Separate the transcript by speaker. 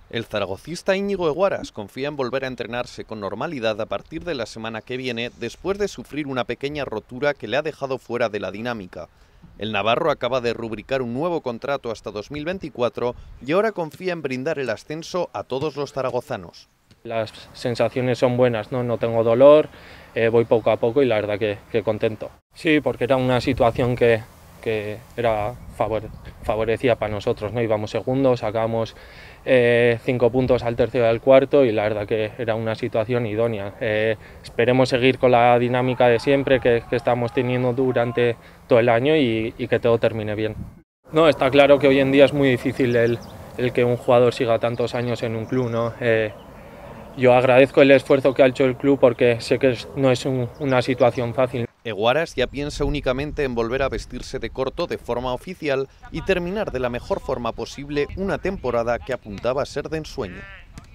Speaker 1: El zaragocista Íñigo Eguaras confía en volver a entrenarse con normalidad a partir de la semana que viene, después de sufrir una pequeña rotura que le ha dejado fuera de la dinámica. El navarro acaba de rubricar un nuevo contrato hasta 2024 y ahora confía en brindar el ascenso a todos los zaragozanos.
Speaker 2: Las sensaciones son buenas, no tengo dolor, voy poco a poco y la verdad que contento. Sí, porque era una situación que era favorecida para nosotros, ¿no? Íbamos segundos, sacábamos 5 puntos al tercero y al cuarto y la verdad que era una situación idónea. Esperemos seguir con la dinámica de siempre que estamos teniendo durante todo el año y que todo termine bien. No, está claro que hoy en día es muy difícil el que un jugador siga tantos años en un club, ¿no? Yo agradezco el esfuerzo que ha hecho el club porque sé que no es una situación fácil.
Speaker 1: Eguaras ya piensa únicamente en volver a vestirse de corto de forma oficial y terminar de la mejor forma posible una temporada que apuntaba a ser de ensueño.